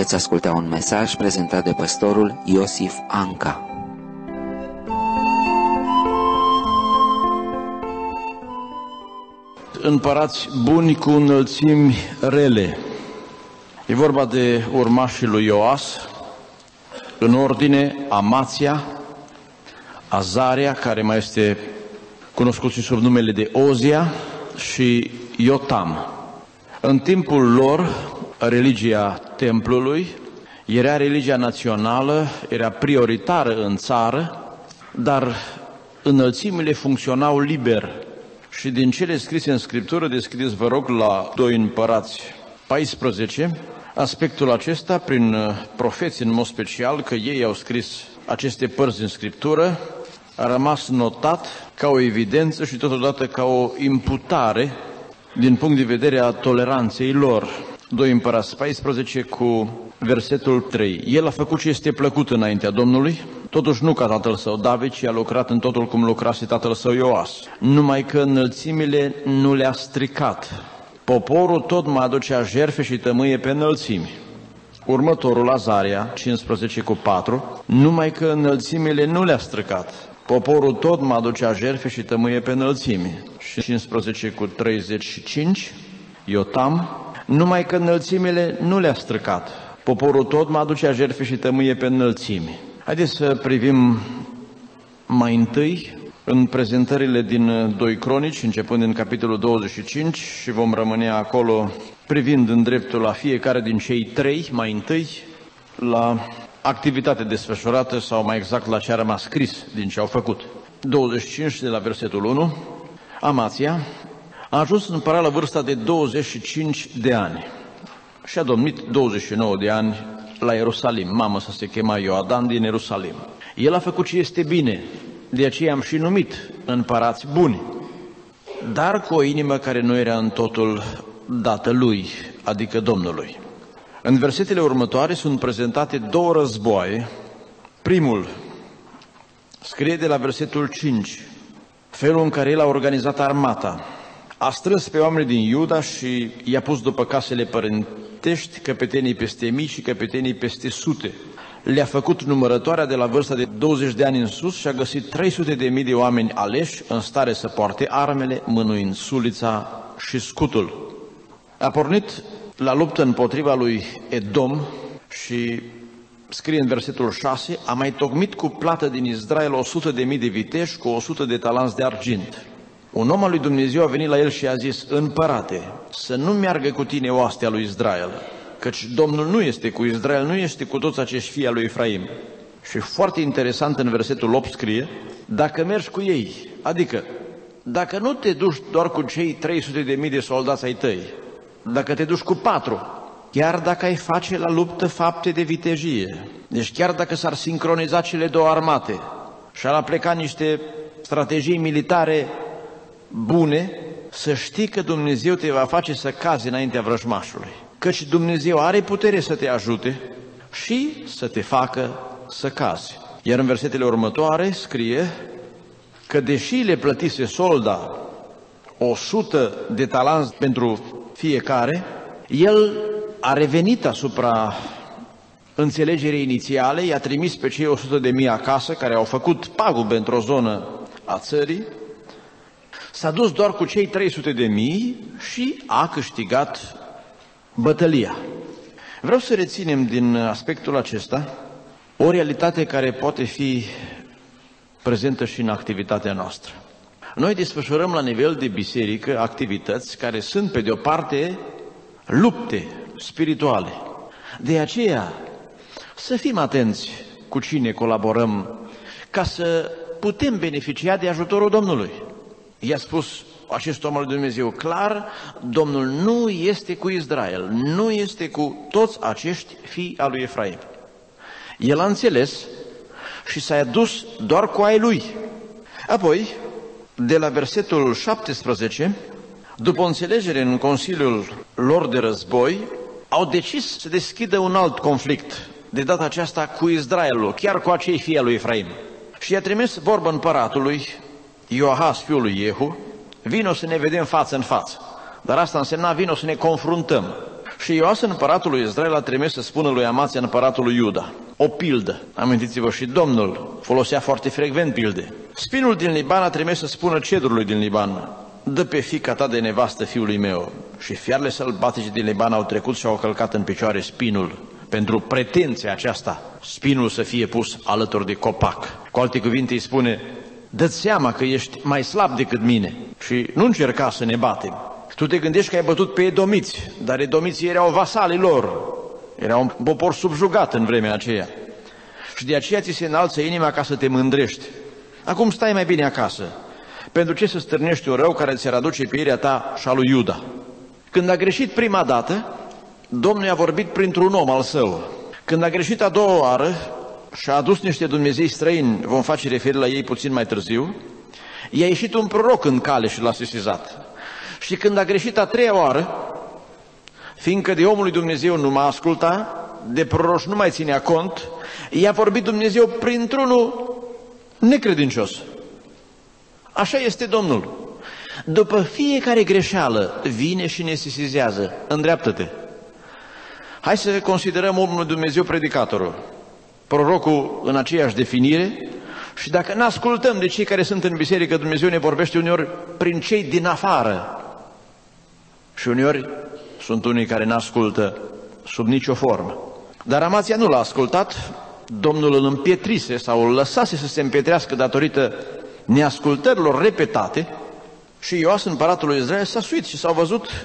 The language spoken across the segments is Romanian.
Veți asculta un mesaj prezentat de pastorul Iosif Anca. Împărați buni cu înălțimi rele. E vorba de urmașii lui Ioas, în ordine Amația, Azaria, care mai este cunoscut și sub numele de Ozia, și Iotam. În timpul lor, religia templului era religia națională, era prioritară în țară, dar înălțimile funcționau liber. Și din cele scrise în Scriptură, deschideți vă rog la 2 Împărați 14, aspectul acesta prin profeți în mod special, că ei au scris aceste părți din Scriptură, a rămas notat ca o evidență și totodată ca o imputare din punct de vedere a toleranței lor. 2 Împărați 14 cu versetul 3. El a făcut ce este plăcut înaintea Domnului, totuși nu ca tatăl său David, ci a lucrat în totul cum lucrase tatăl său Ioas. Numai că înălțimile nu le-a stricat. Poporul tot mai aducea jertfe și tămâie pe înălțimi. Următorul, Azaria 15 cu 4. Numai că înălțimile nu le-a stricat. Poporul tot mai aducea jertfe și tămâie pe înălțimi. Și 15 cu 35. Iotam. Numai că înălțimile nu le-a stricat. Poporul tot mai aducea jertfe și tămâie pe înălțimi. Haideți să privim mai întâi în prezentările din 2 Cronici, începând din capitolul 25, și vom rămâne acolo privind în dreptul la fiecare din cei 3, mai întâi la activitate desfășurată, sau mai exact la ce a rămas scris din ce au făcut. 25 de la versetul 1, Amația a ajuns împărat la vârsta de 25 de ani și a domnit 29 de ani la Ierusalim. Mamă să se chema Ioadan din Ierusalim. El a făcut ce este bine, de aceea am și numit împărați buni, dar cu o inimă care nu era în totul dată lui, adică Domnului. În versetele următoare sunt prezentate 2 războaie. Primul scrie de la versetul 5, felul în care el a organizat armata. A strâns pe oamenii din Iuda și i-a pus după casele părintești, căpetenii peste mii și căpetenii peste sute. Le-a făcut numărătoarea de la vârsta de 20 de ani în sus și a găsit 300.000 de oameni aleși în stare să poarte armele, mânuind sulița și scutul. A pornit la luptă împotriva lui Edom și scrie în versetul 6, a mai tocmit cu plată din Israel 100.000 de viteși cu 100 de talanți de argint. Un om al lui Dumnezeu a venit la el și a zis, împărate, să nu meargă cu tine oastea lui Israel, căci Domnul nu este cu Israel, nu este cu toți acești fii al lui Efraim. Și foarte interesant în versetul 8 scrie, dacă mergi cu ei, adică dacă nu te duci doar cu cei 300.000 de soldați ai tăi, dacă te duci cu 4, chiar dacă ai face la luptă fapte de vitejie, deci chiar dacă s-ar sincroniza cele două armate și ar pleca niște strategii militare bune, să știi că Dumnezeu te va face să cazi înaintea vrăjmașului, căci Dumnezeu are putere să te ajute și să te facă să cazi. Iar în versetele următoare scrie că deși le plătise solda 100 de talanți pentru fiecare, el a revenit asupra înțelegerii inițiale, i-a trimis pe cei 100.000 acasă, care au făcut pagube într-o zonă a țării, s-a dus doar cu cei 300.000 și a câștigat bătălia. Vreau să reținem din aspectul acesta o realitate care poate fi prezentă și în activitatea noastră. Noi desfășurăm la nivel de biserică activități care sunt, pe de o parte, lupte spirituale. De aceea, să fim atenți cu cine colaborăm, ca să putem beneficia de ajutorul Domnului. I-a spus acest om al lui Dumnezeu clar, Domnul nu este cu Israel, nu este cu toți acești fii al lui Efraim. El a înțeles și s-a dus doar cu ai lui. Apoi, de la versetul 17, după o înțelegere în Consiliul lor de război, au decis să deschidă un alt conflict, de data aceasta cu Israelul, chiar cu acei fii al lui Efraim. Și i-a trimis vorbă împăratului Ioahaz, fiul lui Jehu, vino să ne vedem față în față. Dar asta însemna, vino să ne confruntăm. Și Ioas, împăratul lui Israel, a trimis să spună lui Amația, împăratul lui Iuda, o pildă. Amintiți-vă, și Domnul folosea foarte frecvent pilde. Spinul din Liban a trimis să spună cedrului din Liban: dă pe fiica ta de nevastă fiului meu. Și fiarele sălbatice din Liban au trecut și au călcat în picioare spinul, pentru pretenția aceasta, spinul să fie pus alături de copac. Cu alte cuvinte îi spune: dă-ți seama că ești mai slab decât mine și nu încerca să ne batem. Tu te gândești că ai bătut pe edomiți, dar edomiții erau vasalii lor, erau un popor subjugat în vremea aceea. Și de aceea ți se înalță inima ca să te mândrești. Acum stai mai bine acasă. Pentru ce să stârnești un rău care ți-ar aduce pieirea ta și a lui Iuda? Când a greșit prima dată, Domnul i-a vorbit printr-un om al său. Când a greșit a doua oară și a adus niște dumnezei străini, vom face referire la ei puțin mai târziu, i-a ieșit un proroc în cale și l-a sesizat. Și când a greșit a treia oară, fiindcă de omul lui Dumnezeu nu m-a ascultat, de proroci nu mai ținea cont, i-a vorbit Dumnezeu printr-unul necredincios. Așa este Domnul. După fiecare greșeală vine și ne sesizează: îndreaptă-te. Hai să considerăm omul lui Dumnezeu, predicatorul, prorocul în aceeași definire. Și dacă ne ascultăm de cei care sunt în biserică, Dumnezeu ne vorbește uneori prin cei din afară. Și uneori sunt unii care ne ascultă sub nicio formă. Dar Amația nu l-a ascultat, Domnul îl împietrise sau îl lăsase să se împietrească datorită neascultărilor repetate și Ioas, împăratul lui Israel, s-a suit și s-au văzut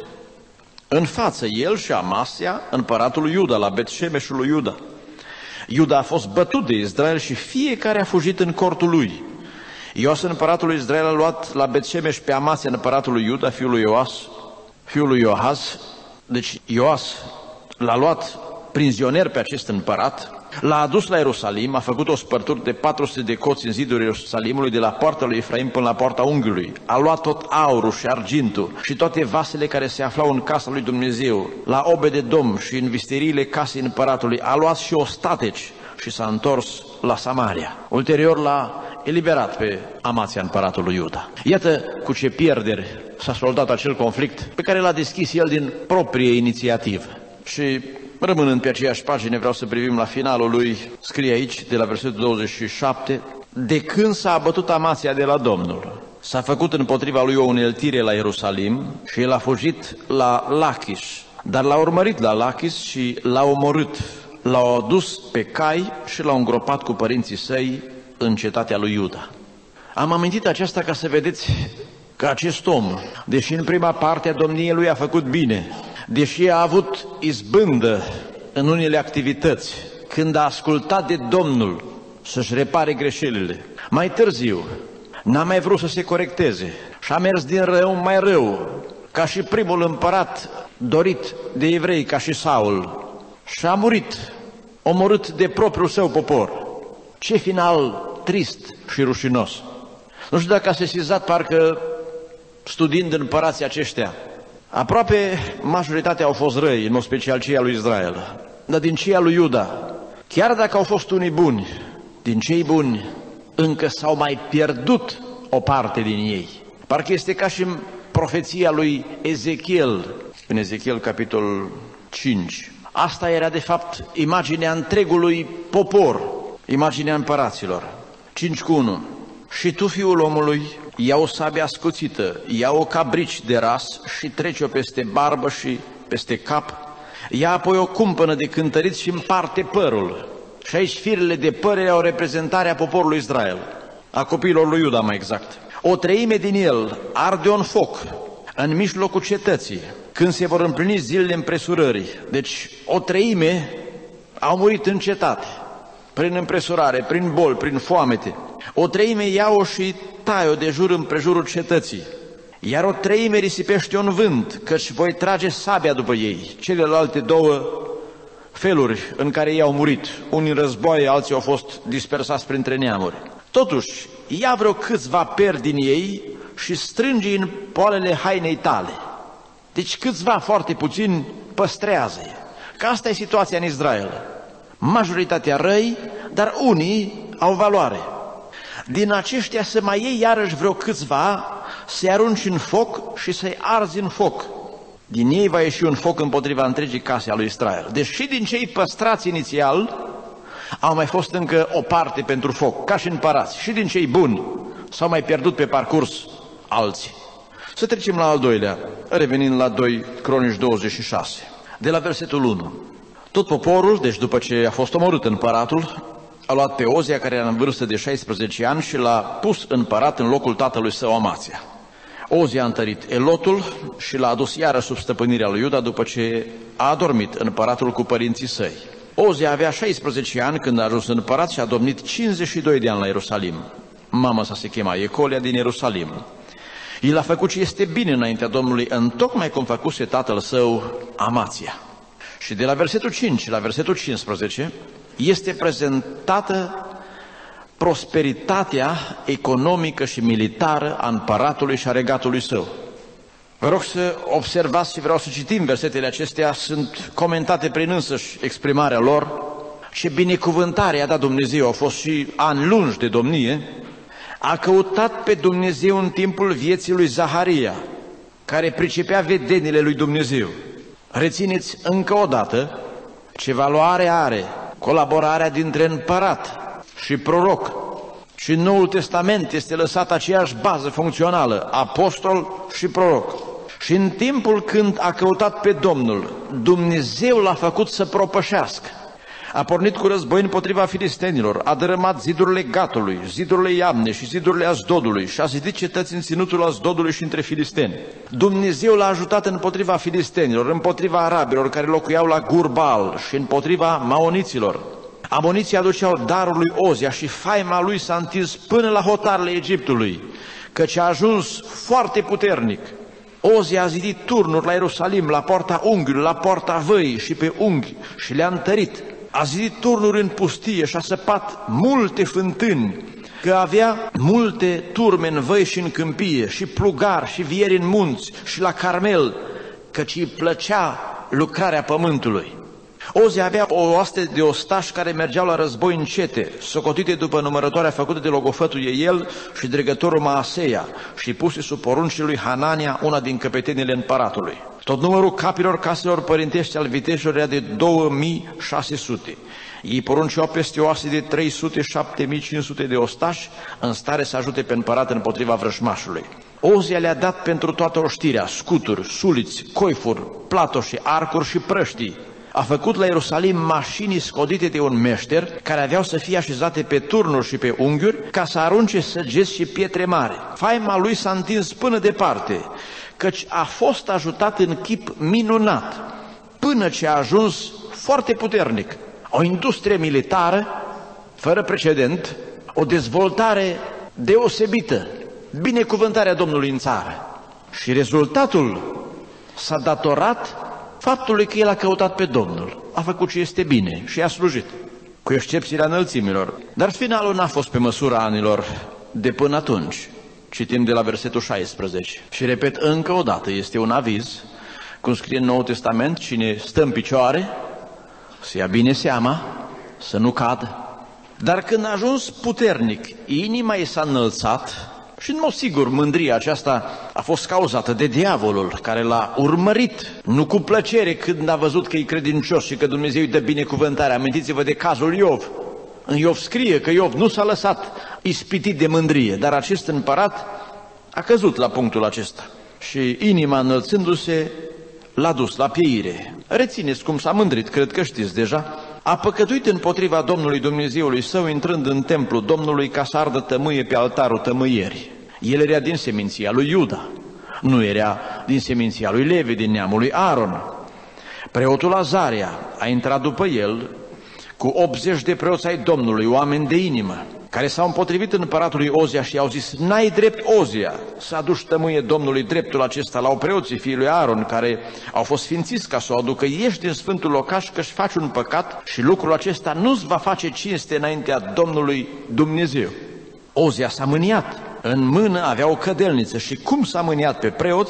în față el și Amația, împăratul lui Iuda, la Bet-Șemeșul lui Iuda. Iuda a fost bătut de Israel și fiecare a fugit în cortul lui. Ioas, împăratul lui Israel, a luat la Bet-Șemeș pe Amația, împăratul lui Iuda, fiul lui Ioas, fiul lui Ioahaz. Deci Ioas l-a luat prizonier pe acest împărat, l-a adus la Ierusalim, a făcut o spărtură de 400 de coți în zidul Ierusalimului, de la poarta lui Efraim până la poarta unghiului. A luat tot aurul și argintul și toate vasele care se aflau în casa lui Dumnezeu, la Obed-edom și în visteriile casei împăratului. A luat și ostateci și s-a întors la Samaria. Ulterior l-a eliberat pe Amația, împăratul lui Iuda. Iată cu ce pierderi s-a soldat acel conflict pe care l-a deschis el din proprie inițiativă. Și rămânând pe aceeași pagină, vreau să privim la finalul lui. Scrie aici, de la versetul 27, de când s-a abătut Amația de la Domnul, s-a făcut împotriva lui o uneltire la Ierusalim și el a fugit la Lachis, dar l-a urmărit la Lachis și l-a omorât, l-au adus pe cai și l-au îngropat cu părinții săi în cetatea lui Iuda. Am amintit aceasta ca să vedeți că acest om, deși în prima parte a domniei lui a făcut bine, deși a avut izbândă în unele activități, când a ascultat de Domnul să-și repare greșelile, mai târziu n-a mai vrut să se corecteze și a mers din rău mai rău, ca și primul împărat dorit de evrei, ca și Saul, și a murit, omorât de propriul său popor. Ce final trist și rușinos! Nu știu dacă a sesizat, parcă studiind împărații aceștia, aproape majoritatea au fost răi, în mod special cei al lui Israel, dar din cei al lui Iuda, chiar dacă au fost unii buni, din cei buni încă s-au mai pierdut o parte din ei. Parcă este ca și în profeția lui Ezechiel, în Ezechiel capitolul 5. Asta era de fapt imaginea întregului popor, imaginea împăraților. 5:1. Și tu, fiul omului, ia o sabie ascuțită, ia o cabrici de ras și trece-o peste barbă și peste cap, ia apoi o cumpănă de cântăriți și împarte părul. Și aici firele de păr erau reprezentarea poporului Israel, a copiilor lui Iuda mai exact. O treime din el arde un foc în mijlocul cetății, când se vor împlini zilele împresurării. Deci o treime au murit în cetate, prin împresurare, prin boli, prin foamete. O treime ia-o și tai-o de jur împrejurul cetății, iar o treime risipește un vânt, căci voi trage sabia după ei. Celelalte două feluri în care ei au murit, unii în războaie, alții au fost dispersați printre neamuri. Totuși, ia vreo câțiva peri din ei și strânge în poalele hainei tale. Deci câțiva, foarte puțini, păstrează-i. Că asta e situația în Israel. Majoritatea răi, dar unii au valoare. Din aceștia să mai iei iarăși vreo câțiva, să-i arunci în foc și să-i arzi în foc. din ei va ieși un foc împotriva întregii case a lui Israel. Deci și din cei păstrați inițial au mai fost încă o parte pentru foc, ca și împărați. Și din cei buni s-au mai pierdut pe parcurs alții. Să trecem la al doilea, revenind la 2 Cronici 26, de la versetul 1. Tot poporul, deci după ce a fost omorât împăratul, a luat pe Ozia, care era în vârstă de 16 ani, și l-a pus împărat în locul tatălui său Amația. Ozia a întărit Elotul și l-a adus iară sub stăpânirea lui Iuda după ce a adormit împăratul cu părinții săi. Ozia avea 16 ani când a ajuns împărat și a domnit 52 de ani la Ierusalim. Mama sa se chema Ecolia din Ierusalim. El a făcut ce este bine înaintea Domnului, întocmai cum făcuse tatăl său Amația. Și de la versetul 5 la versetul 15 este prezentată prosperitatea economică și militară a împăratului și a regatului său. Vă rog să observați și vreau să citim versetele acestea, sunt comentate prin însăși exprimarea lor. Ce binecuvântare a dat Dumnezeu, au fost și ani lungi de domnie. A căutat pe Dumnezeu în timpul vieții lui Zaharia, care pricepea vedenile lui Dumnezeu. Rețineți încă o dată ce valoare are colaborarea dintre împărat și proroc. Și în Noul Testament este lăsată aceeași bază funcțională, apostol și proroc. Și în timpul când a căutat pe Domnul, Dumnezeu l-a făcut să propășească. A pornit cu război împotriva filistenilor, a dărâmat zidurile Gatului, zidurile Iabne și zidurile Asdodului și a zidit cetăți în ținutul Asdodului și între filisteni. Dumnezeu l-a ajutat împotriva filistenilor, împotriva arabilor care locuiau la Gur-Baal și împotriva maoniților. Amoniții aduceau darul lui Ozia și faima lui s-a întins până la hotarele Egiptului, căci a ajuns foarte puternic. Ozia a zidit turnuri la Ierusalim, la poarta unghiului, la poarta văii și pe unghi și le-a întărit. A zidit turnuri în pustie și a săpat multe fântâni, că avea multe turme în văi și în câmpie, și plugar și vieri în munți și la Carmel, căci îi plăcea lucrarea pământului. Ozia avea o oaste de ostași care mergeau la război în cete, socotite după numărătoarea făcută de logofătul Eiel și dregătorul Maaseia și puse sub poruncile lui Hanania, una din căpetenile împăratului. Tot numărul capilor caselor părintești al viteșilor era de 2600. Ei porunceau peste oase de 307.500 de ostași în stare să ajute pe împărat împotriva vrășmașului. Ozia le-a dat pentru toată oștirea scuturi, suliți, coifuri, platoși, arcuri și prăștii. A făcut la Ierusalim mașini scodite de un meșter care aveau să fie așezate pe turnuri și pe unghiuri ca să arunce săgeți și pietre mari. Faima lui s-a întins până departe, căci a fost ajutat în chip minunat, până ce a ajuns foarte puternic. O industrie militară fără precedent, o dezvoltare deosebită, binecuvântarea Domnului în țară. Și rezultatul s-a datorat faptului că el a căutat pe Domnul, a făcut ce este bine și a slujit, cu excepția înălțimilor. Dar finalul n-a fost pe măsura anilor de până atunci. Citim de la versetul 16. Și repet încă o dată, este un aviz, cum scrie în Noul Testament, cine stă în picioare, să ia bine seama, să nu cadă. Dar când a ajuns puternic, inima i s-a înălțat și, în mod sigur, mândria aceasta a fost cauzată de diavolul care l-a urmărit, nu cu plăcere când a văzut că e credincios și că Dumnezeu îi dă binecuvântare. Amintiți-vă de cazul Iov. În Iov scrie că Iov nu s-a lăsat ispitit de mândrie, dar acest împărat a căzut la punctul acesta și inima înălțându-se l-a dus la pieire. Rețineți cum s-a mândrit, cred că știți deja. A păcătuit împotriva Domnului Dumnezeului său, intrând în templul Domnului ca să ardă tămâie pe altarul tămâierii. El era din seminția lui Iuda, nu era din seminția lui Levi, din neamul lui Aaron. Preotul Azaria a intrat după el cu 80 de preoți ai Domnului, oameni de inimă, care s-au împotrivit împăratului Ozia și i-au zis: n-ai drept, Ozia, să aduci tămâie Domnului dreptul acesta. La preoții fiii lui Aaron, care au fost sfințiți ca să o aducă: ieși din sfântul locaș, că-și faci un păcat și lucrul acesta nu-ți va face cinste înaintea Domnului Dumnezeu. Ozia s-a mâniat, în mână avea o cădelniță și cum s-a mâniat pe preoți,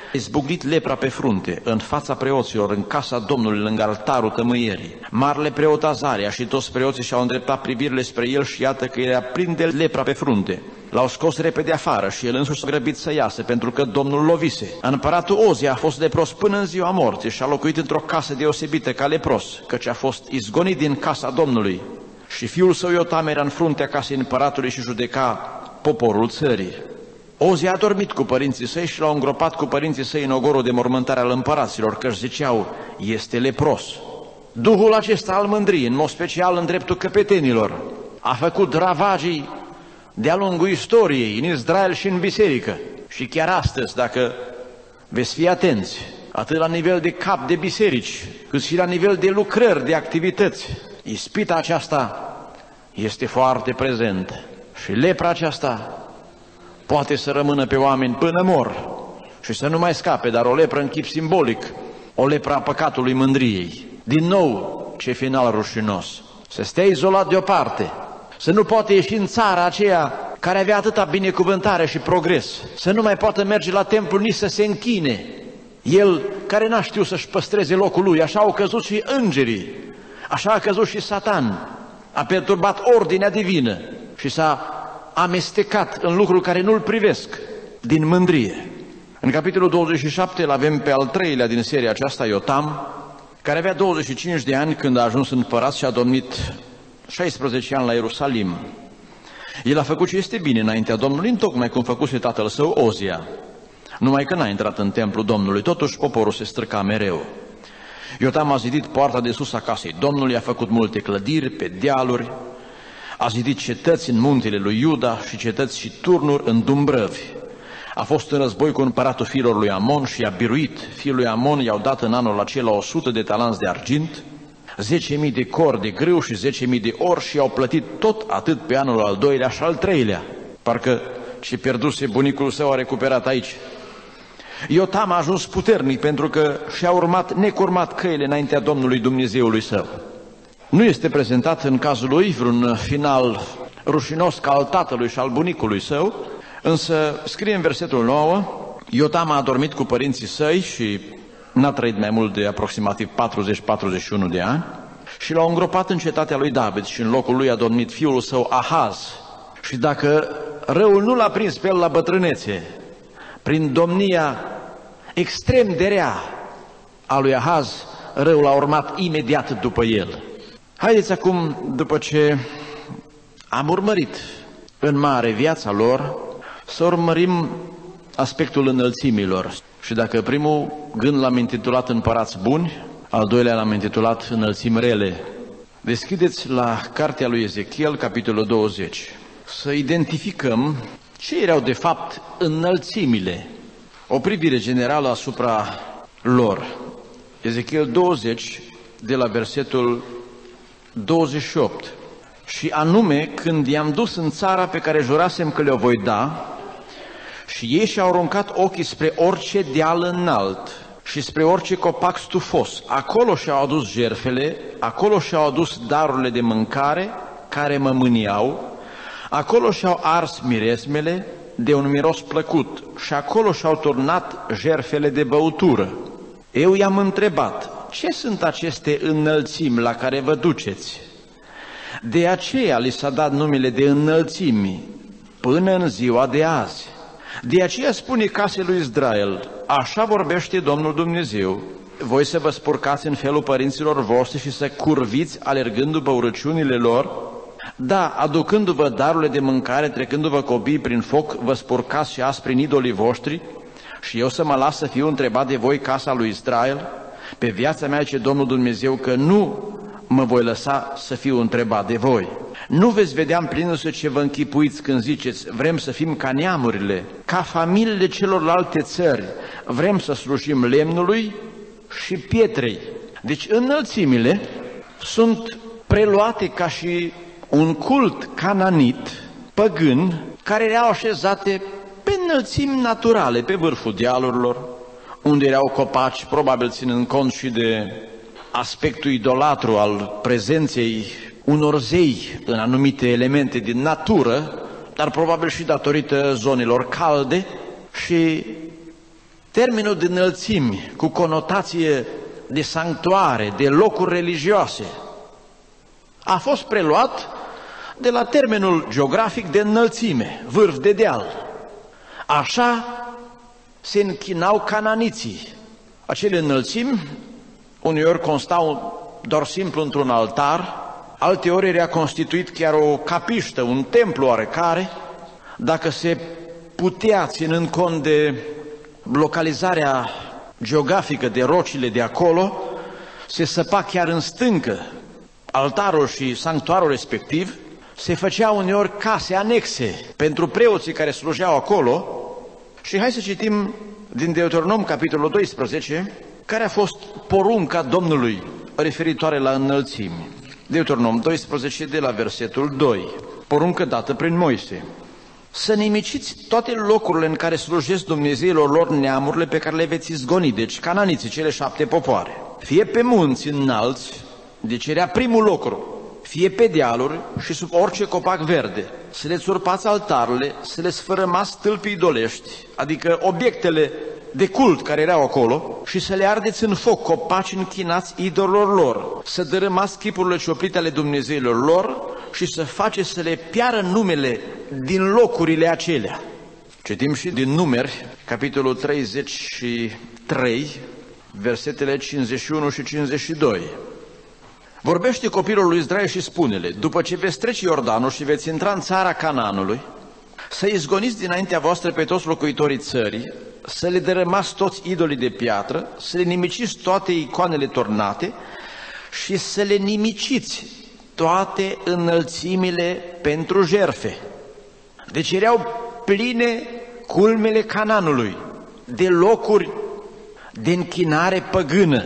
izbucnit lepra pe frunte, în fața preoților, în casa Domnului, lângă altarul tămâierii. Marele preot Azaria și toți preoții și-au îndreptat privirile spre el și iată că era plin de lepra pe frunte. L-au scos repede afară și el însuși s-a grăbit să iasă, pentru că Domnul lovise. Împăratul Ozia a fost lepros până în ziua morții și a locuit într-o casă deosebită ca lepros, căci a fost izgonit din casa Domnului. Și fiul său Iotam era în fruntea casei împăratului și judeca poporul țării. Ozia a dormit cu părinții săi și l-au îngropat cu părinții săi în ogorul de mormântare al împăraților, căci ziceau, este lepros. Duhul acesta al mândriei, în mod special în dreptul căpetenilor, a făcut ravagii de-a lungul istoriei, în Israel și în biserică. Și chiar astăzi, dacă veți fi atenți, atât la nivel de cap de biserici, cât și la nivel de lucrări, de activități, ispita aceasta este foarte prezentă. Și lepra aceasta poate să rămână pe oameni până mor și să nu mai scape, dar o lepră în chip simbolic, o lepră a păcatului mândriei. Din nou, ce final rușinos! Să stea izolat deoparte, să nu poate ieși în țara aceea care avea atâta binecuvântare și progres, să nu mai poată merge la templu nici să se închine. El care n-a știut să-și păstreze locul lui, așa au căzut și îngerii, așa a căzut și Satan, a perturbat ordinea divină și s-a amestecat în lucruri care nu-l privesc din mândrie. În capitolul 27 îl avem pe al treilea din seria aceasta, Iotam, care avea 25 de ani când a ajuns împărat și a domnit 16 ani la Ierusalim. El a făcut ce este bine înaintea Domnului, întocmai cum făcuse tatăl său Ozia. Numai că n-a intrat în templul Domnului, totuși poporul se străca mereu. Iotam a zidit poarta de sus a casei Domnului, a făcut multe clădiri pe dealuri, a zidit cetăți în muntele lui Iuda și cetăți și turnuri în dumbrăvi. A fost în război cu împăratul fiilor lui Amon și i-a biruit. Fiul lui Amon i-au dat în anul acela 100 de talanți de argint, 10.000 de cori de grâu și 10.000 de ori și i-au plătit tot atât pe anul al doilea și al treilea. Parcă ce pierduse bunicul său a recuperat aici. Iotam a ajuns puternic pentru că și-a urmat necurmat căile înaintea Domnului Dumnezeului său. Nu este prezentat în cazul lui vreun final rușinos ca al tatălui și al bunicului său, însă scrie în versetul 9, Iotam a adormit cu părinții săi și n-a trăit mai mult de aproximativ 40-41 de ani și l-au îngropat în cetatea lui David și în locul lui a domnit fiul său Ahaz. Și dacă răul nu l-a prins pe el la bătrânețe, prin domnia extrem de rea a lui Ahaz, răul a urmat imediat după el. Haideți acum, după ce am urmărit în mare viața lor, să urmărim aspectul înălțimilor. Și dacă primul gând l-am intitulat Împărați buni, al doilea l-am intitulat Înălțimi rele. Deschideți la cartea lui Ezechiel, capitolul 20, să identificăm ce erau de fapt înălțimile, o privire generală asupra lor. Ezechiel 20, de la versetul 28. Și anume, când i-am dus în țara pe care jurasem că le-o voi da, și ei și-au aruncat ochii spre orice deal înalt și spre orice copac stufos, acolo și-au adus jertfele, acolo și-au adus darurile de mâncare care mă mâniau, acolo și-au ars miresmele de un miros plăcut și acolo și-au turnat jertfele de băutură. Eu i-am întrebat, ce sunt aceste înălțimi la care vă duceți? De aceea li s-a dat numele de înălțimi până în ziua de azi. De aceea spune casei lui Israel, așa vorbește Domnul Dumnezeu, voi să vă spurcați în felul părinților voștri și să curviți alergând după urăciunile lor? Da, aducându-vă darurile de mâncare, trecându-vă copiii prin foc, vă spurcați și azi prin idolii voștri? Și eu să mă las să fiu întrebat de voi, casa lui Israel? Pe viața mea, zice Domnul Dumnezeu, că nu mă voi lăsa să fiu întrebat de voi. Nu veți vedea împlinându-se ce vă închipuiți când ziceți, vrem să fim ca neamurile, ca familiile celorlalte țări, vrem să slujim lemnului și pietrei. Deci înălțimile sunt preluate ca și un cult cananit, păgân, care erau așezate pe înălțimi naturale, pe vârful dealurilor, unde erau copaci, probabil ținând cont și de aspectul idolatru al prezenței unor zei în anumite elemente din natură, dar probabil și datorită zonelor calde, și Termenul de înălțimi cu conotație de sanctuare, de locuri religioase, a fost preluat de la termenul geografic de înălțime, vârf de deal. Așa se închinau cananiții. Acele înălțimi uneori constau doar simplu într-un altar, alteori era constituit chiar o capiștă, un templu oarecare. Dacă se putea, ținând cont de localizarea geografică de rocile de acolo, se săpa chiar în stâncă altarul și sanctuarul respectiv, se făceau uneori case anexe pentru preoții care slujeau acolo. Și hai să citim din Deuteronom, capitolul 12, care a fost porunca Domnului referitoare la înălțimi. Deuteronom 12, de la versetul 2, poruncă dată prin Moise. Să nimiciți toate locurile în care slujesc Dumnezeilor lor neamurile pe care le veți izgoni, deci cananiții, cele 7 popoare. Fie pe munți înalți, deci era primul lucru, fie pe dealuri și sub orice copac verde, să le țurpați altarele, să le sfărâmați stâlpii idolești, adică obiectele de cult care erau acolo, și să le ardeți în foc copaci închinați idolilor lor, să dărâmați chipurile cioplite ale Dumnezeilor lor și să faceți să le piară numele din locurile acelea. Citim și din Numeri, capitolul 33, versetele 51 și 52. Vorbește copilul lui Israel și spune-le: după ce veți trece Iordanul și veți intra în țara Canaanului, să izgoniți dinaintea voastră pe toți locuitorii țării, să le dărâmați toți idolii de piatră, să le nimiciți toate icoanele tornate și să le nimiciți toate înălțimile pentru jertfe. Deci erau pline culmele Canaanului de locuri de închinare păgână,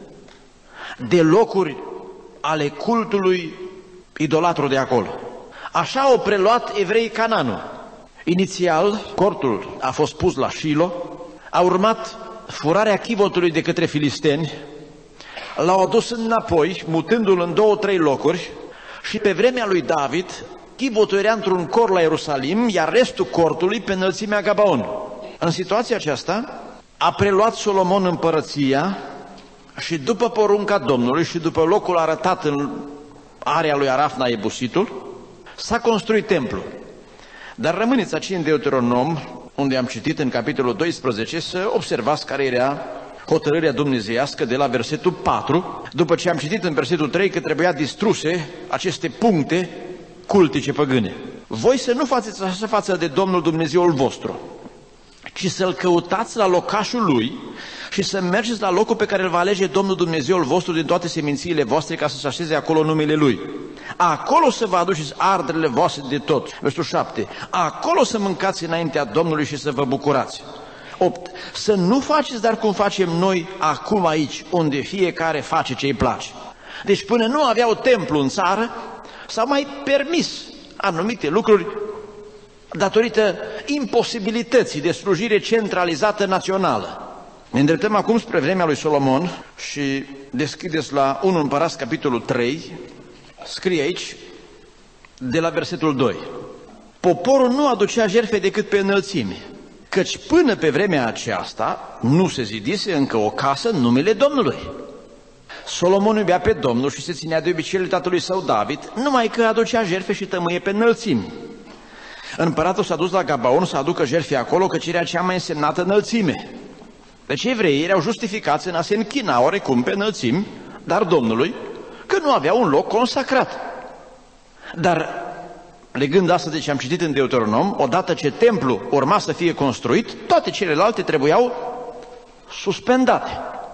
de locuri ale cultului idolatru de acolo. Așa au preluat evreii Canaanul. Inițial, cortul a fost pus la Shilo, a urmat furarea chivotului de către filisteni, l-au adus înapoi, mutându-l în 2-3 locuri, și pe vremea lui David, chivotul era într-un cor la Ierusalim, iar restul cortului pe înălțimea Gabaon. În situația aceasta a preluat Solomon împărăția și după porunca Domnului și după locul arătat în area lui Arafna Ebusitul, s-a construit templu. Dar rămâneți aici în Deuteronom, unde am citit în capitolul 12, să observați care era hotărârea dumnezeiască de la versetul 4, după ce am citit în versetul 3 că trebuia distruse aceste puncte cultice păgâne. Voi să nu faceți așa față de Domnul Dumnezeul vostru, ci să-L căutați la locașul Lui și să mergeți la locul pe care îl va alege Domnul Dumnezeul vostru din toate semințiile voastre, ca să-și așeze acolo numele Lui. Acolo să vă aduceți arderile voastre de tot. Versetul 7. Acolo să mâncați înaintea Domnului și să vă bucurați. 8. Să nu faceți dar cum facem noi acum aici, unde fiecare face ce îi place. Deci până nu aveau templu în țară, s-au mai permis anumite lucruri datorită imposibilității de slujire centralizată națională. Ne îndreptăm acum spre vremea lui Solomon și deschideți la 1 Împărați, capitolul 3, scrie aici, de la versetul 2. Poporul nu aducea jertfe decât pe înălțimi, căci până pe vremea aceasta nu se zidise încă o casă în numele Domnului. Solomon iubea pe Domnul și se ținea de obiceiul tatălui său David, numai că aducea jertfe și tămâie pe înălțimi. Împăratul s-a dus la Gabaon să aducă jertfe acolo, căci era cea mai însemnată înălțime. Deci evreii erau justificați în a se închina oarecum pe înălțimi, dar Domnului, că nu avea un loc consacrat. Dar, legând asta de ce am citit în Deuteronom, odată ce templul urma să fie construit, toate celelalte trebuiau suspendate.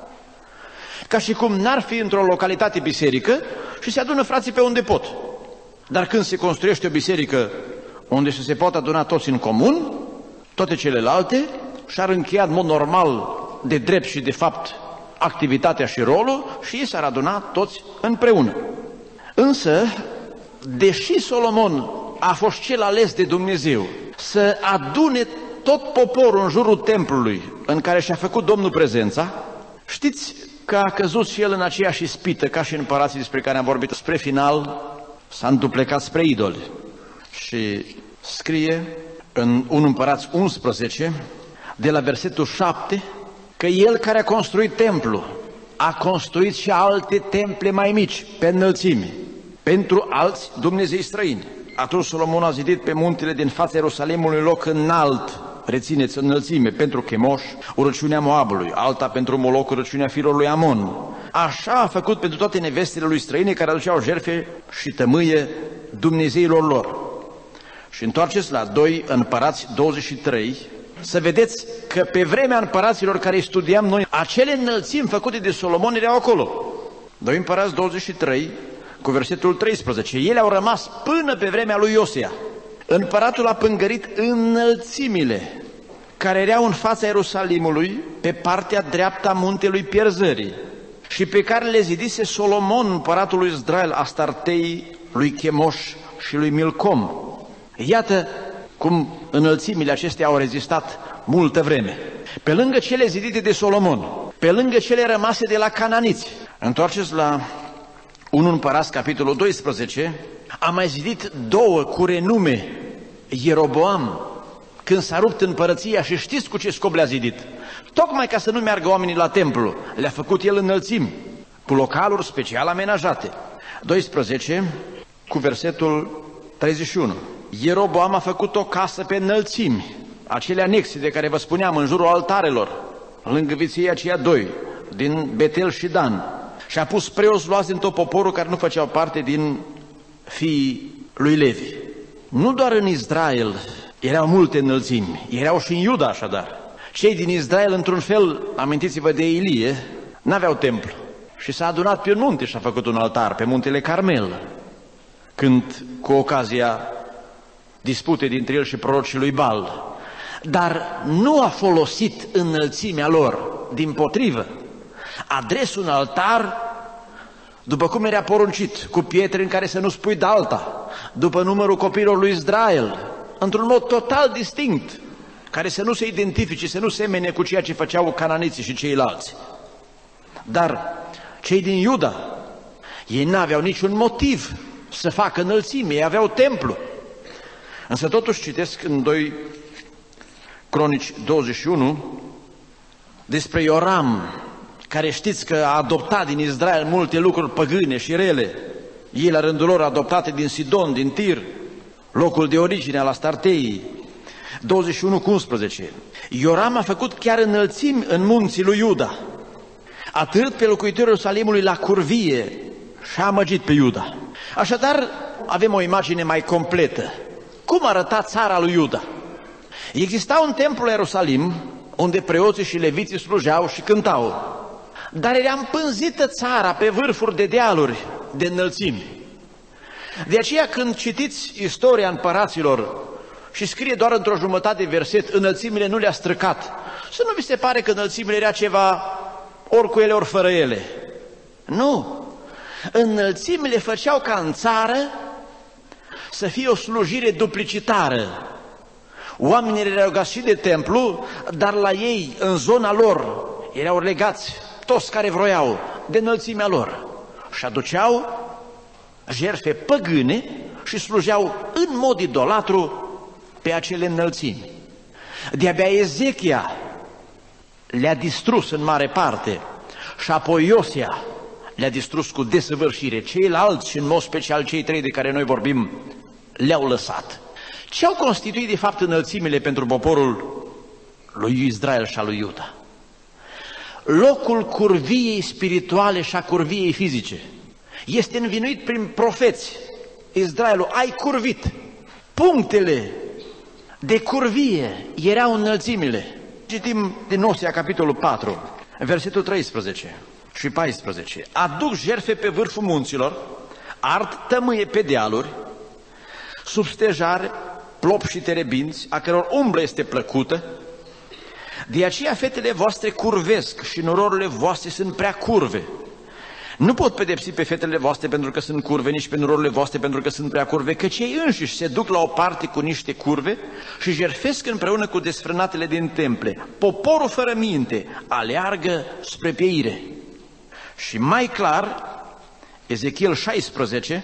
Ca și cum n-ar fi într-o localitate biserică și se adună frații pe unde pot. Dar când se construiește o biserică unde se pot aduna toți în comun, toate celelalte și-ar încheia în mod normal, de drept și de fapt, activitatea și rolul și ei s-ar aduna toți împreună. Însă, deși Solomon a fost cel ales de Dumnezeu să adune tot poporul în jurul templului în care și-a făcut Domnul prezența, știți că a căzut și el în aceeași ispită ca și împărații despre care am vorbit. Spre final s-a înduplecat spre idoli. Și scrie în 1 Împărați 11, de la versetul 7, că El care a construit templu a construit și alte temple mai mici pe înălțime pentru alți Dumnezei străini. Atunci Solomon a zidit pe muntele din fața Ierusalimului loc înalt, rețineți, înălțime, pentru Chemoș, urăciunea Moabului, alta pentru Moloc, urăciunea fiilor lui Amon. Așa a făcut pentru toate nevestele lui străine care aduceau jertfe și tămâie dumnezeilor lor. Și întoarceți la 2 Împărați 23, să vedeți că pe vremea împăraților care îi studiam noi, acele înălțimi făcute de Solomon erau acolo. 2 Împărați 23, cu versetul 13, ele au rămas până pe vremea lui Iosia. Împăratul a pângărit înălțimile care erau în fața Ierusalimului pe partea dreaptă a muntelui Pierzării și pe care le zidise Solomon, împăratul lui Israel, Astartei, lui Chemoș și lui Milcom. Iată cum înălțimile acestea au rezistat multă vreme. Pe lângă cele zidite de Solomon, pe lângă cele rămase de la cananiți. Întoarceți la 1 Împărați, capitolul 12, a mai zidit 2 cu renume Ieroboam, când s-a rupt împărăția, și știți cu ce scop le-a zidit? Tocmai ca să nu meargă oamenii la templu, le-a făcut el înălțimi, cu localuri special amenajate. 12, cu versetul 31. Ieroboam a făcut o casă pe înălțimi, acele anexe de care vă spuneam, în jurul altarelor, lângă viței aceia 2, din Betel și Dan, și a pus preoți luați din tot poporul care nu făceau parte din fiii lui Levi. Nu doar în Israel erau multe înălțimi, erau și în Iuda așadar. Cei din Israel, într-un fel, amintiți-vă de Ilie, n-aveau templu. Și s-a adunat pe un munte și a făcut un altar, pe muntele Carmel, când, cu ocazia dispute dintre el și prorocii lui Baal. Dar nu a folosit înălțimea lor, dimpotrivă. A dres un altar după cum era poruncit, cu pietre în care să nu spui de alta, după numărul copiilor lui Israel, într-un mod total distinct, care să nu se identifice, să nu semene cu ceea ce făceau cananiții și ceilalți. Dar cei din Iuda, ei n-aveau niciun motiv să facă înălțime, ei aveau templu. Însă totuși citesc în 2 Cronici 21 despre Ioram, care știți că a adoptat din Israel multe lucruri păgâne și rele. Ei la rândul lor adoptate din Sidon, din Tir, locul de origine al Astartei. 21:11. Ioram a făcut chiar înălțimi în munții lui Iuda. A târât pe locuitorul Ierusalimului la curvie și a amăgit pe Iuda. Așadar, avem o imagine mai completă. Cum arăta țara lui Iuda? Exista un templu la Ierusalim, unde preoții și leviții slujeau și cântau. Dar era împânzită țara pe vârfuri de dealuri de înălțimi. De aceea când citiți istoria împăraților și scrie doar într-o jumătate de verset, înălțimile nu le-a străcat, să nu vi se pare că înălțimile era ceva ori cu ele, ori fără ele. Nu! Înălțimile făceau ca în țară să fie o slujire duplicitară. Oamenii erau legați și de templu, dar la ei, în zona lor, erau legați toți care vroiau de înălțimea lor și aduceau jertfe păgâne și slujeau în mod idolatru pe acele înălțimi. De-abia Ezechia le-a distrus în mare parte și apoi Iosia le-a distrus cu desăvârșire. Ceilalți, și în mod special cei 3 de care noi vorbim, le-au lăsat. Ce au constituit de fapt înălțimile pentru poporul lui Israel și al lui Iuda? Locul curviei spirituale și a curviei fizice. Este învinuit prin profeți. Israelul, ai curvit. Punctele de curvie erau înălțimile. Citim din Osea, capitolul 4, versetul 13 și 14. Aduc jertfe pe vârful munților, ard tămâie pe dealuri, sub stejare, plop și terebinți, a căror umbră este plăcută. De aceea fetele voastre curvesc și nororurile voastre sunt prea curve. Nu pot pedepsi pe fetele voastre pentru că sunt curve, nici pe nororurile voastre pentru că sunt prea curve, căci ei înșiși se duc la o parte cu niște curve și jertfesc împreună cu desfrânatele din temple. Poporul fără minte aleargă spre pieire. Și mai clar, Ezechiel 16,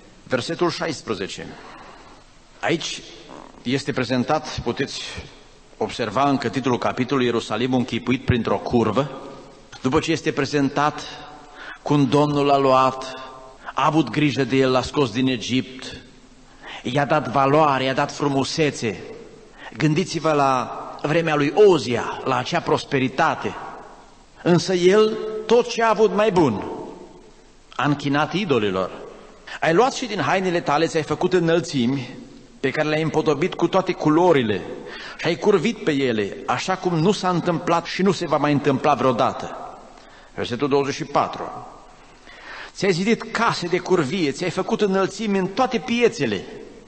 versetul 16. Aici este prezentat, puteți observa încă titlul capitolului Ierusalimul închipuit printr-o curvă, după ce este prezentat cum Domnul l-a luat, a avut grijă de el, l-a scos din Egipt, i-a dat valoare, i-a dat frumusețe. Gândiți-vă la vremea lui Ozia, la acea prosperitate. Însă el, tot ce a avut mai bun, a închinat idolilor. Ai luat și din hainele tale, ți-ai făcut înălțimi pe care le-ai împodobit cu toate culorile și ai curvit pe ele, așa cum nu s-a întâmplat și nu se va mai întâmpla vreodată. Versetul 24. Ți-ai zidit case de curvie, ți-ai făcut înălțimi în toate piețele.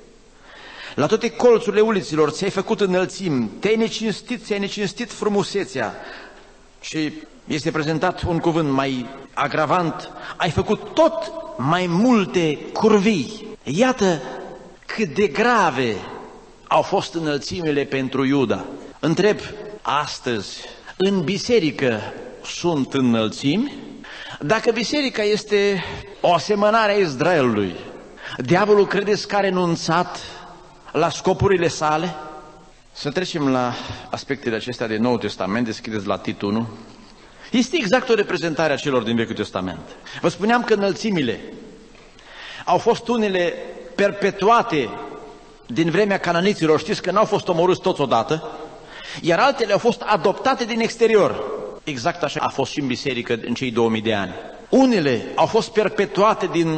La toate colțurile uliților ți-ai făcut înălțimi, te-ai necinstit, ți-ai necinstit frumusețea. Și este prezentat un cuvânt mai agravant, ai făcut tot mai multe curvii. Iată cât de grave au fost înălțimile pentru Iuda. Întreb, astăzi, în biserică sunt înălțimi? Dacă biserica este o asemănare a Israelului, diavolul credeți că a renunțat la scopurile sale? Să trecem la aspectele acestea de Noul Testament, deschideți la Tit 1. Este exact o reprezentare a celor din Vechiul Testament. Vă spuneam că înălțimile au fost unele perpetuate din vremea cananiților, știți că n-au fost omorâți toți odată, iar altele au fost adoptate din exterior. Exact așa a fost și în biserică în cei 2000 de ani. Unele au fost perpetuate din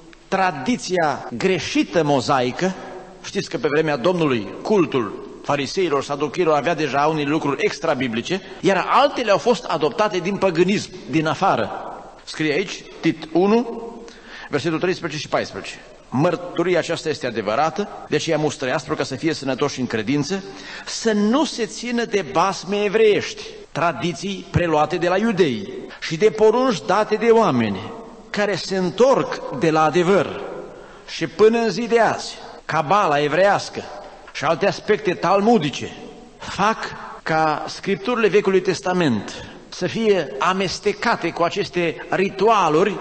tradiția greșită mozaică. Știți că pe vremea Domnului cultul fariseilor, saducheilor avea deja unele lucruri extra-biblice, iar altele au fost adoptate din păgânism, din afară. Scrie aici, Tit 1, versetul 13 și 14. Mărturia aceasta este adevărată, de aceea mustrăiaspră ca să fie sănătoși în credință, să nu se țină de basme evreiești, tradiții preluate de la iudei și de porunci date de oameni care se întorc de la adevăr și până în zi de azi, cabala evreiască și alte aspecte talmudice fac ca scripturile Vechiului Testament să fie amestecate cu aceste ritualuri,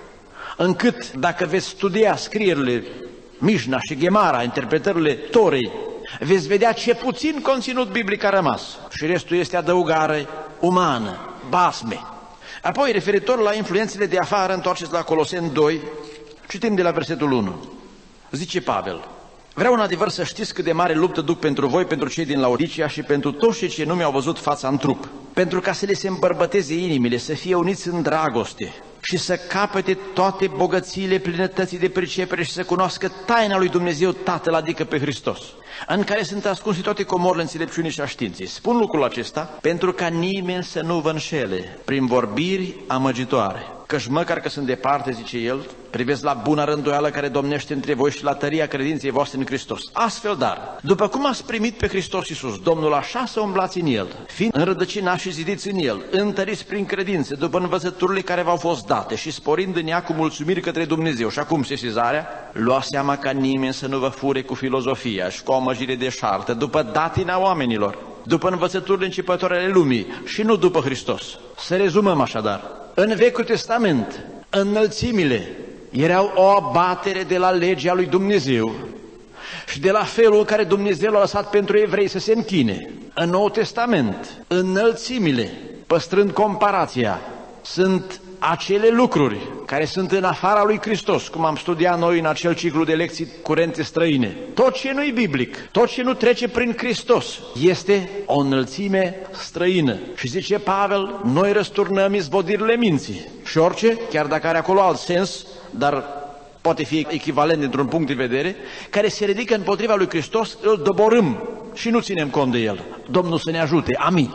încât dacă veți studia scrierile Mișna și Gemara, interpretările Torei, veți vedea ce puțin conținut biblic a rămas și restul este adăugare umană, basme. Apoi, referitor la influențele de afară, întoarceți la Coloseni 2, citim de la versetul 1. Zice Pavel: vreau în adevăr să știți cât de mare luptă duc pentru voi, pentru cei din Laodicea și pentru toți cei ce nu mi-au văzut fața în trup, pentru ca să le se îmbărbăteze inimile, să fie uniți în dragoste și să capete toate bogățiile plinătății de pricepere și să cunoască taina lui Dumnezeu Tatăl, adică pe Hristos, în care sunt ascunse toate comorile înțelepciunii și a științei. Spun lucrul acesta pentru ca nimeni să nu vă înșele prin vorbiri amăgitoare, căci măcar că sunt departe, zice el, privesc la buna rânduială care domnește între voi și la tăria credinței voastre în Hristos. Astfel, dar, după cum ați primit pe Hristos Iisus, Domnul, așa să umblați în El, fiind înrădăcinați și zidiți în El, întăriți prin credință, după învățăturile care v-au fost date și sporind în ea cu mulțumiri către Dumnezeu. Și acum, sesizarea, luați seama ca nimeni să nu vă fure cu filozofia și cu o amăjire deșartă, după datina oamenilor, după învățăturile începătoare ale lumii și nu după Hristos. Să rezumăm așadar. În Vechiul Testament, înălțimile erau o abatere de la legea lui Dumnezeu și de la felul în care Dumnezeu l-a lăsat pentru evrei să se închine. În Noul Testament, înălțimile, păstrând comparația, sunt acele lucruri care sunt în afara lui Hristos, cum am studiat noi în acel ciclu de lecții curente străine. Tot ce nu-i biblic, tot ce nu trece prin Hristos, este o înălțime străină. Și zice Pavel, noi răsturnăm izvodirile minții. Și orice, chiar dacă are acolo alt sens, dar poate fi echivalent dintr-un punct de vedere, care se ridică împotriva lui Hristos, îl doborâm și nu ținem cont de el. Domnul să ne ajute, amin.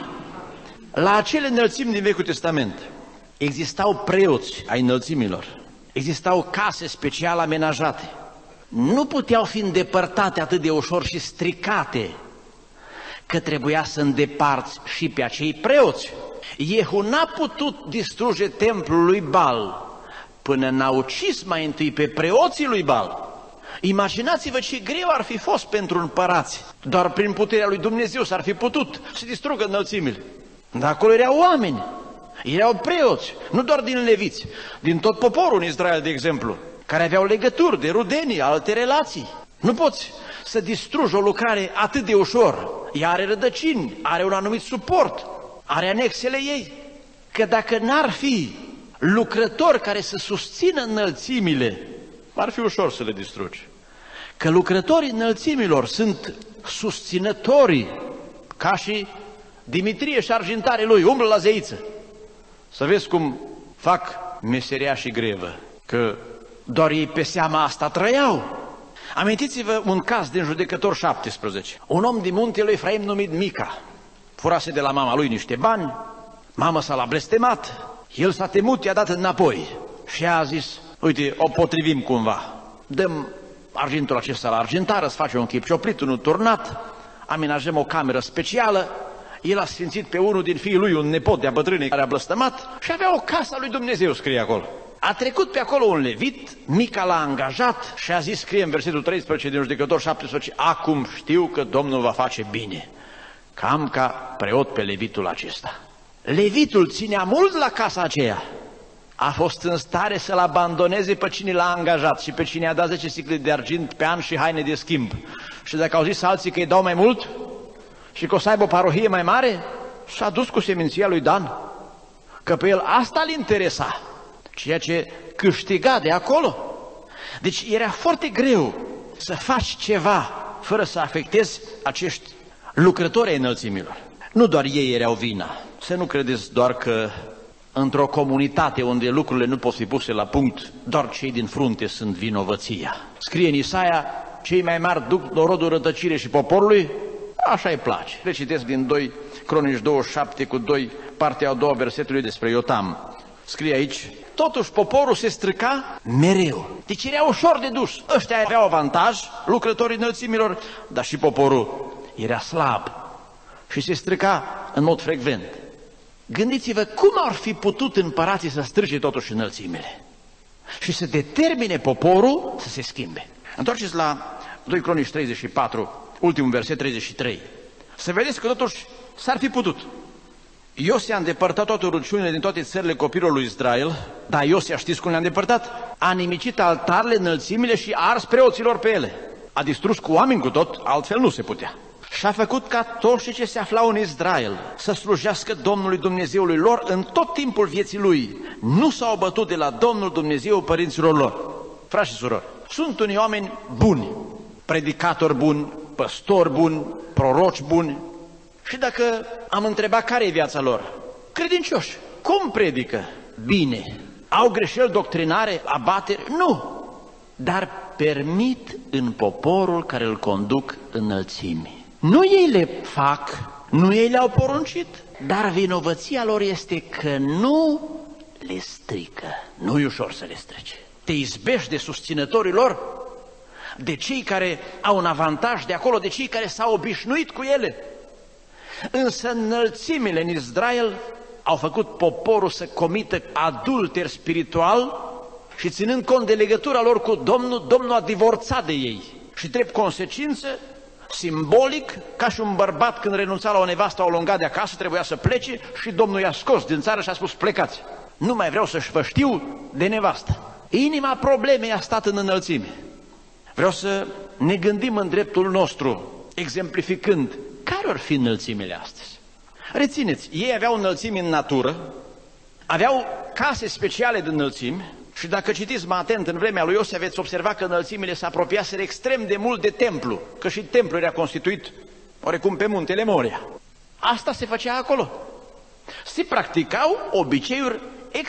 La acele înălțimi din Vechiul Testament existau preoți ai înălțimilor, existau case special amenajate, nu puteau fi îndepărtate atât de ușor și stricate, că trebuia să îndepărți și pe acei preoți. Jehu n-a putut distruge templul lui Baal până n-a ucis mai întâi pe preoții lui Baal. Imaginați-vă ce greu ar fi fost pentru împărați, doar prin puterea lui Dumnezeu s-ar fi putut să distrugă înălțimile. Dar acolo erau oameni, erau preoți, nu doar din leviți, din tot poporul în Israel, de exemplu, care aveau legături de rudenii, alte relații. Nu poți să distrugi o lucrare atât de ușor. Ea are rădăcini, are un anumit suport, are anexele ei. Că dacă n-ar fi lucrători care să susțină înălțimile, ar fi ușor să le distrugi. Că lucrătorii înălțimilor sunt susținătorii, ca și Dimitrie și argintarii lui, umblă la zeiță. Să vezi cum fac meseria și grevă, că doar ei pe seama asta trăiau. Amintiți-vă un caz din Judecători 17. Un om din muntele Efraim numit Mica furase de la mama lui niște bani, mama s-a l-a blestemat, el s-a temut, i-a dat înapoi și a zis, uite, o potrivim cumva, dăm argintul acesta la argintar, îți face un chip cioplit, unul turnat, amenajăm o cameră specială. El a sfințit pe unul din fiii lui, un nepot de-a bătrânei care a blăstămat și avea o casă a lui Dumnezeu, scrie acolo. A trecut pe acolo un levit, Mica l-a angajat și a zis, scrie în versetul 13 din Judecători 17, acum știu că Domnul va face bine. Cam ca preot pe levitul acesta. Levitul ținea mult la casa aceea. A fost în stare să-l abandoneze pe cine l-a angajat și pe cine a dat 10 sicle de argint pe an și haine de schimb. Și dacă au zis alții că îi dau mai mult și că o să aibă o parohie mai mare, s-a dus cu seminția lui Dan. Că pe el asta îl interesa, ceea ce câștiga de acolo. Deci era foarte greu să faci ceva fără să afectezi acești lucrători ai înălțimilor. Nu doar ei erau vina. Să nu credeți doar că într-o comunitate unde lucrurile nu pot fi puse la punct, doar cei din frunte sunt vinovăția. Scrie în Isaia, cei mai mari duc norodul rătăcire și poporului, așa îi place. Le citesc din 2 Cronici 27 cu 2, partea a doua versetului despre Iotam. Scrie aici, totuși poporul se străca mereu. Deci era ușor de dus. Ăștia aveau avantaj, lucrătorii înălțimilor, dar și poporul era slab și se străca în mod frecvent. Gândiți-vă cum ar fi putut împărații să strige totuși înălțimile și să determine poporul să se schimbe. Întoarceți la 2 Cronici 34, ultimul verset 33. Să vedeți că totuși s-ar fi putut. Iosia a îndepărtat toate rugăciunile din toate țările copilului lui Israel, dar Iosia știți cum le-a îndepărtat? A nimicit altarele, înălțimile și a ars preoților pe ele. A distrus cu oameni cu tot, altfel nu se putea. Și a făcut ca toți cei ce se aflau în Israel să slujească Domnului Dumnezeului lor în tot timpul vieții lui. Nu s-au bătut de la Domnul Dumnezeu părinților lor. Frați și surori, sunt unii oameni buni, predicatori buni, păstori buni, proroci buni. Și dacă am întrebat care e viața lor, credincioși, cum predică? Bine. Au greșeli doctrinare, abateri? Nu. Dar permit în poporul care îl conduc înălțimi. Nu ei le fac, nu ei le-au poruncit, dar vinovăția lor este că nu le strică. Nu e ușor să le strice. Te izbești de susținătorii lor, de cei care au un avantaj de acolo, de cei care s-au obișnuit cu ele. Însă înălțimile în Israel au făcut poporul să comită adulter spiritual și ținând cont de legătura lor cu Domnul, Domnul a divorțat de ei. Și drept consecință, simbolic, ca și un bărbat când renunța la o nevastă, o lungat de acasă, trebuia să plece și Domnul i-a scos din țară și a spus, plecați. Nu mai vreau să-și vă știu de nevastă. Inima problemei a stat în înălțime. Vreau să ne gândim în dreptul nostru, exemplificând, care ar fi înălțimile astăzi? Rețineți, ei aveau înălțimi în natură, aveau case speciale de înălțimi și dacă citiți mai atent în vremea lui Iosia veți observa că înălțimile se apropiaseră extrem de mult de templu, că și templul era constituit oarecum pe muntele Moria. Asta se făcea acolo. Se practicau obiceiuri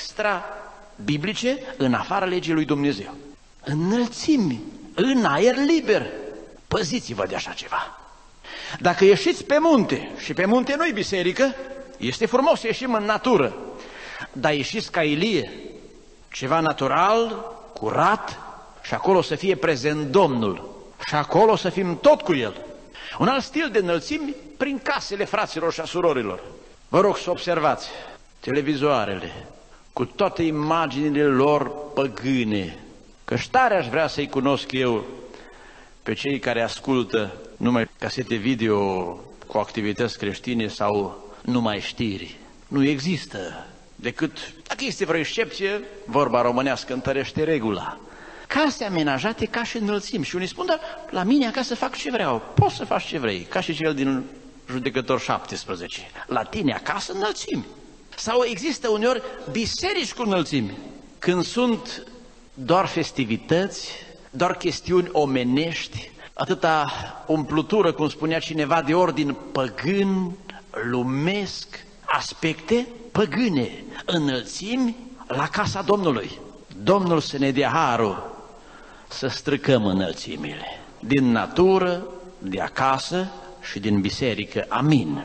extra-biblice în afara legii lui Dumnezeu. Înălțimi, în aer liber, păziți-vă de așa ceva. Dacă ieșiți pe munte, și pe munte nu-i biserică, este frumos să ieșim în natură, dar ieșiți ca Ilie, ceva natural, curat, și acolo să fie prezent Domnul, și acolo să fim tot cu El. Un alt stil de înălțimi prin casele fraților și a surorilor. Vă rog să observați televizoarele, cu toate imaginile lor păgâne, că tare aș vrea să-i cunosc eu pe cei care ascultă numai casete video cu activități creștine sau numai știri. Nu există decât, dacă este vreo excepție, vorba românească întărește regula. Case amenajate ca și înălțimi. Și unii spun, dar la mine acasă fac ce vreau. Poți să faci ce vrei, ca și cel din Judecător 17. La tine acasă înălțimi. Sau există uneori biserici cu înălțimi. Când sunt doar festivități, doar chestiuni omenești, atâta umplutură, cum spunea cineva, de ordin păgân, lumesc, aspecte păgâne, înălțimi la casa Domnului. Domnul să ne dea harul să stricăm înălțimile din natură, de acasă și din biserică. Amin.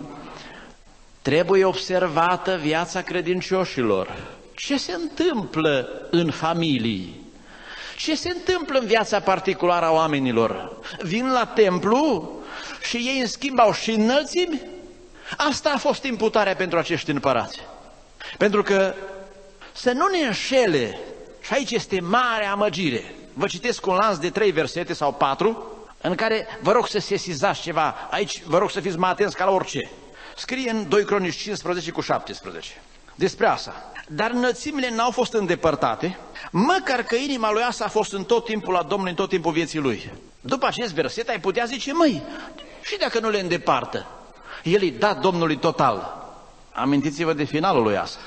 Trebuie observată viața credincioșilor. Ce se întâmplă în familii? Ce se întâmplă în viața particulară a oamenilor? Vin la templu și ei în schimb au și înălțimi? Asta a fost imputarea pentru acești împărați. Pentru că să nu ne înșele, și aici este mare amăgire. Vă citesc un lanț de 3 versete sau 4, în care vă rog să sesizați ceva. Aici vă rog să fiți mai atenți ca la orice. Scrie în 2 Cronici 15 cu 17 despre asta. Dar înălțimile n-au fost îndepărtate, măcar că inima lui Asa a fost în tot timpul la Domnul, în tot timpul vieții lui. După acest verset ai putea zice, măi, și dacă nu le îndepartă? El îi da Domnului total. Amintiți-vă de finalul lui Asa.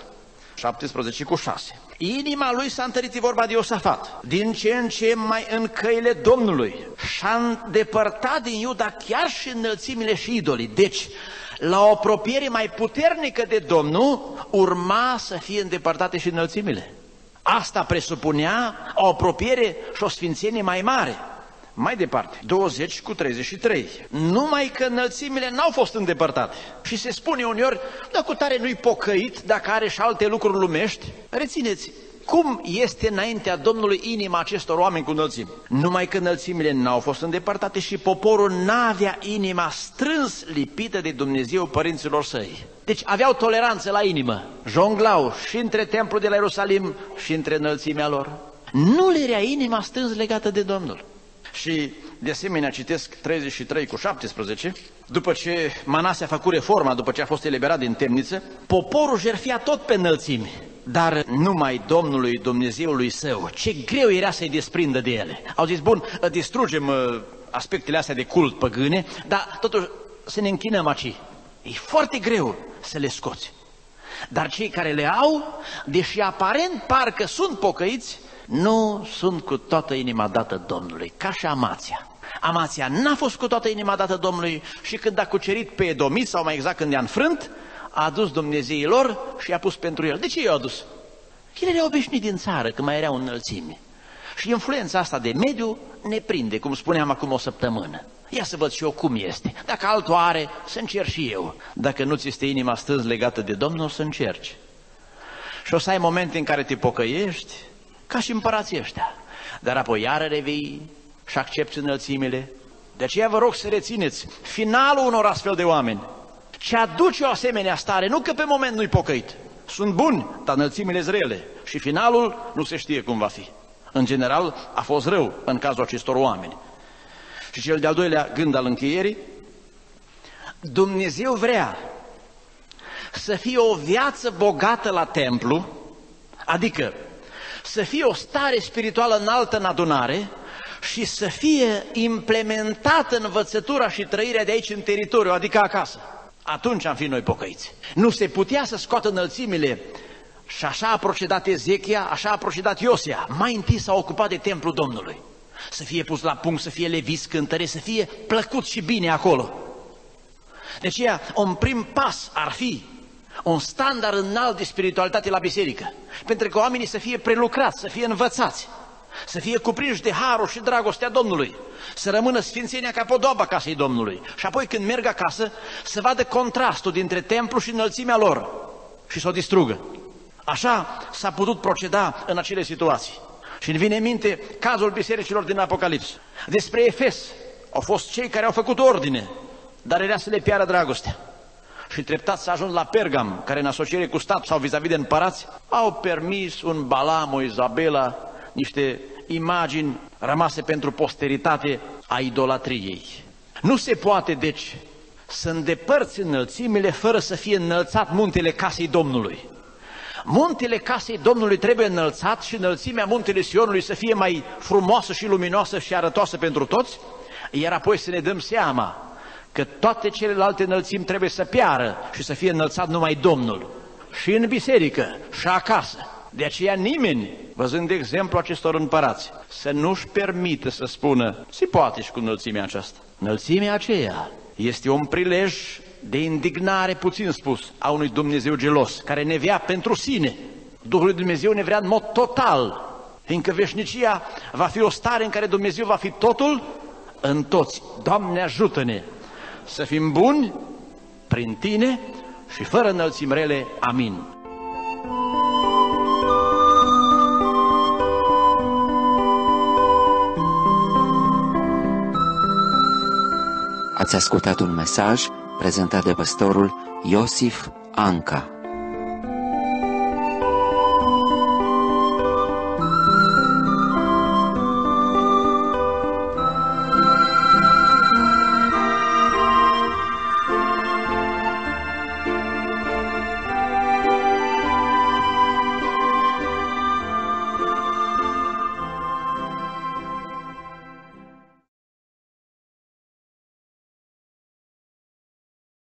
17 cu 6. Inima lui s-a întărit, e vorba de Iosafat, din ce în ce mai în căile Domnului. Și-a îndepărtat din Iuda chiar și înălțimile și idolii. Deci, la o apropiere mai puternică de Domnul, urma să fie îndepărtate și înălțimile. Asta presupunea o apropiere și o sfințenie mai mare. Mai departe, 20 cu 33. Numai că înălțimile n-au fost îndepărtate. Și se spune uneori, dar cu tare nu-i pocăit dacă are și alte lucruri lumești. Rețineți, cum este înaintea Domnului inima acestor oameni cu înălțimi? Numai că înălțimile n-au fost îndepărtate și poporul n-avea inima strâns lipită de Dumnezeu părinților săi. Deci aveau toleranță la inimă, jonglau și între templul de la Ierusalim și între înălțimea lor. Nu le era inima strâns legată de Domnul. Și de asemenea citesc 33 cu 17, după ce Manase a făcut reforma, după ce a fost eliberat din temniță, poporul jertfea tot pe înălțimi, dar numai Domnului Dumnezeului său. Ce greu era să-i desprindă de ele. Au zis, bun, distrugem aspectele astea de cult păgâne, dar totuși să ne închinăm aici. E foarte greu să le scoți. Dar cei care le au, deși aparent parcă sunt pocăiți, nu sunt cu toată inima dată Domnului, ca și Amația. Amația n-a fost cu toată inima dată Domnului și când a cucerit pe edomiți, sau mai exact când i-a înfrânt, a adus dumnezeilor și i-a pus pentru el. De ce i-a adus? El era obișnuit din țară, că mai erau înălțimi. Și influența asta de mediu ne prinde, cum spuneam acum o săptămână. Ia să văd și eu cum este. Dacă altul are, să încerc și eu. Dacă nu ți este inima strâns legată de Domnul, să încerci. Și o să ai momente în care te pocăiești, ca și împărații ăștia. Dar apoi iară revii și accepți înălțimile. De aceea vă rog să rețineți finalul unor astfel de oameni. Ce aduce o asemenea stare, nu că pe moment nu-i pocăit. Sunt buni, dar înălțimile-s rele. Și finalul nu se știe cum va fi. În general a fost rău în cazul acestor oameni. Și cel de-al doilea gând al încheierii, Dumnezeu vrea să fie o viață bogată la templu, adică să fie o stare spirituală înaltă în adunare și să fie implementată învățătura și trăirea de aici în teritoriu, adică acasă. Atunci am fi noi pocăiți. Nu se putea să scoată înălțimile și așa a procedat Ezechia, așa a procedat Iosia. Mai întâi s-a ocupat de templul Domnului. Să fie pus la punct, să fie levis, cântăre, să fie plăcut și bine acolo. De aceea, un prim pas ar fi un standard înalt de spiritualitate la biserică, pentru că oamenii să fie prelucrați, să fie învățați, să fie cuprinși de harul și dragostea Domnului, să rămână sfințenia capodoaba casei Domnului și apoi când merg acasă să vadă contrastul dintre templu și înălțimea lor și să o distrugă. Așa s-a putut proceda în acele situații. Și îmi vine în minte cazul bisericilor din Apocalips. Despre Efes au fost cei care au făcut ordine, dar era să le piară dragostea. Și treptat să ajung la Pergam, care în asociere cu stat sau vis-a-vis de împărați, au permis un Balam, o Izabela, niște imagini rămase pentru posteritate a idolatriei. Nu se poate, deci, să îndepărți înălțimile fără să fie înălțat muntele casei Domnului. Muntele casei Domnului trebuie înălțat și înălțimea muntele Sionului să fie mai frumoasă și luminoasă și arătoasă pentru toți, iar apoi să ne dăm seama că toate celelalte înălțimi trebuie să piară și să fie înălțat numai Domnul, și în biserică și acasă. De aceea nimeni, văzând de exemplu acestor împărați, să nu-și permită să spună, se poate și cu înălțimea aceasta. Înălțimea aceea este un prilej de indignare, puțin spus, a unui Dumnezeu gelos, care ne vrea pentru sine. Duhul lui Dumnezeu ne vrea în mod total, fiindcă veșnicia va fi o stare în care Dumnezeu va fi totul în toți. Doamne, ajută-ne să fim buni prin Tine și fără înălțimi rele. Amin. Ați ascultat un mesaj prezentat de păstorul Iosif Anca.